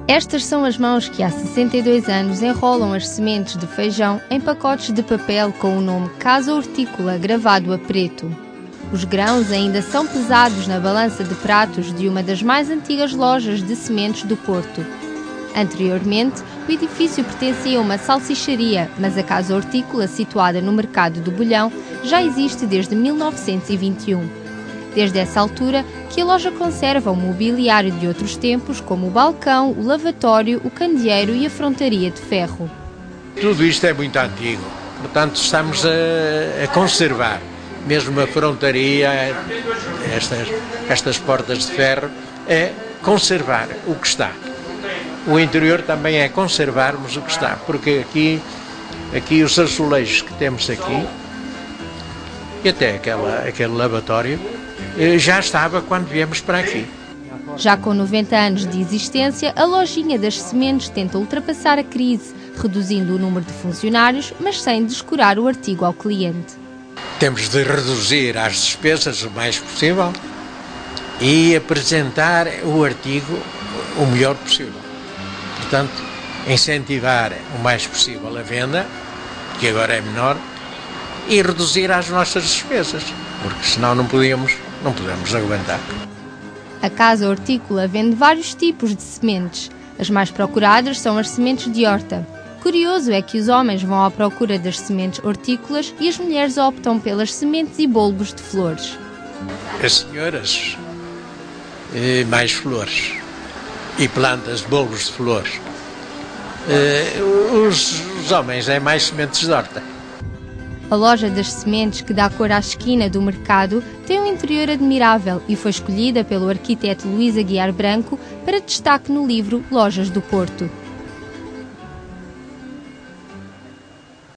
Estas são as mãos que há 62 anos enrolam as sementes de feijão em pacotes de papel com o nome Casa Hortícola gravado a preto. Os grãos ainda são pesados na balança de pratos de uma das mais antigas lojas de sementes do Porto. Anteriormente, o edifício pertencia a uma salsicharia, mas a Casa Hortícola, situada no Mercado do Bolhão, já existe desde 1921. Desde essa altura que a loja conserva o mobiliário de outros tempos, como o balcão, o lavatório, o candeeiro e a frontaria de ferro. Tudo isto é muito antigo, portanto estamos a conservar. Mesmo a frontaria, estas portas de ferro, é conservar o que está. O interior também é conservarmos o que está, porque aqui os azulejos que temos aqui, e até aquele lavatório, já estava quando viemos para aqui. Já com 90 anos de existência, a lojinha das sementes tenta ultrapassar a crise, reduzindo o número de funcionários, mas sem descurar o artigo ao cliente. Temos de reduzir as despesas o mais possível e apresentar o artigo o melhor possível. Portanto, incentivar o mais possível a venda, que agora é menor, e reduzir as nossas despesas, porque senão não podemos aguentar. A Casa Hortícola vende vários tipos de sementes. As mais procuradas são as sementes de horta. Curioso é que os homens vão à procura das sementes hortícolas e as mulheres optam pelas sementes e bulbos de flores. As senhoras, mais flores e plantas, bulbos de flores. Os homens é mais sementes de horta. A loja das sementes, que dá cor à esquina do mercado, tem um interior admirável e foi escolhida pelo arquiteto Luís Aguiar Branco para destaque no livro Lojas do Porto.